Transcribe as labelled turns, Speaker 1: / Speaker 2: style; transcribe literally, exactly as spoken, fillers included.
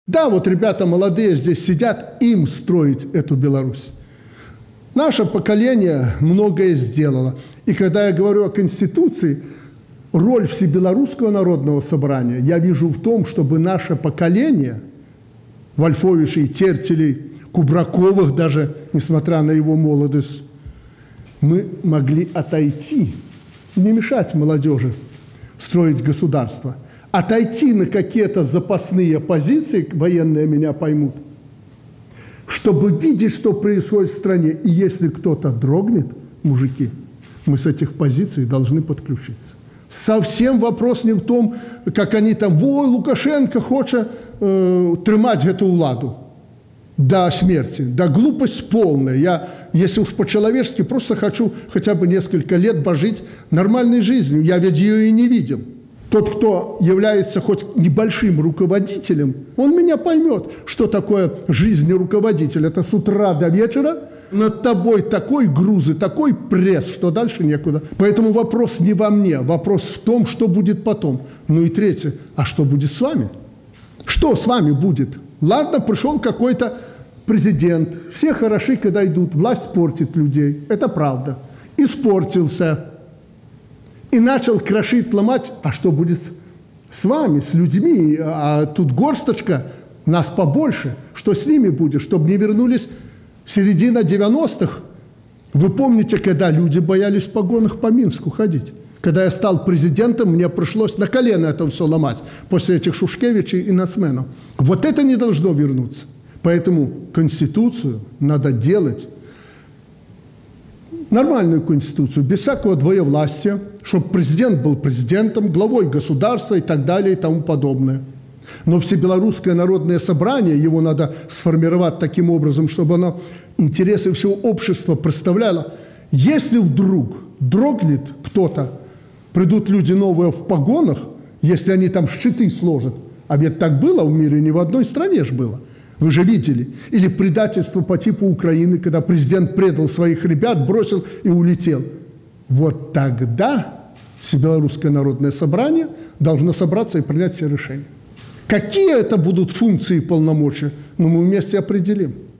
Speaker 1: Да, вот ребята молодые здесь сидят, им строить эту Беларусь. Наше поколение многое сделало. И когда я говорю о Конституции, роль Всебелорусского народного собрания я вижу в том, чтобы наше поколение, Вольфовичей, Тертелей, Кубраковых даже, несмотря на его молодость, мы могли отойти, не мешать молодежи строить государство, отойти на какие-то запасные позиции, военные меня поймут, чтобы видеть, что происходит в стране. И если кто-то дрогнет, мужики, мы с этих позиций должны подключиться. Совсем вопрос не в том, как они там, ой, Лукашенко хочет э, тримать эту уладу до смерти. Да глупость полная. Я, если уж по-человечески, просто хочу хотя бы несколько лет пожить нормальной жизнью. Я ведь ее и не видел. Тот, кто является хоть небольшим руководителем, он меня поймет, что такое жизнь руководителя. Это с утра до вечера над тобой такой груз и такой пресс, что дальше некуда. Поэтому вопрос не во мне, вопрос в том, что будет потом. Ну и третье, а что будет с вами? Что с вами будет? Ладно, пришел какой-то президент, все хороши, когда идут, власть портит людей, это правда. Испортился. И начал крошить, ломать. А что будет с вами, с людьми? А тут горсточка, нас побольше. Что с ними будет? Чтобы не вернулись в середину девяностых. Вы помните, когда люди боялись в погонах по Минску ходить? Когда я стал президентом, мне пришлось на колено это все ломать. После этих Шушкевичей и нацменов. Вот это не должно вернуться. Поэтому Конституцию надо делать, нормальную Конституцию, без всякого двоевластия, чтобы президент был президентом, главой государства и так далее и тому подобное. Но Всебелорусское народное собрание, его надо сформировать таким образом, чтобы оно интересы всего общества представляло. Если вдруг дрогнет кто-то, придут люди новые в погонах, если они там щиты сложат, а ведь так было в мире, ни в одной стране же было. Вы же видели. Или предательство по типу Украины, когда президент предал своих ребят, бросил и улетел. Вот тогда Всебелорусское народное собрание должно собраться и принять все решения. Какие это будут функции и полномочия, ну, мы вместе определим.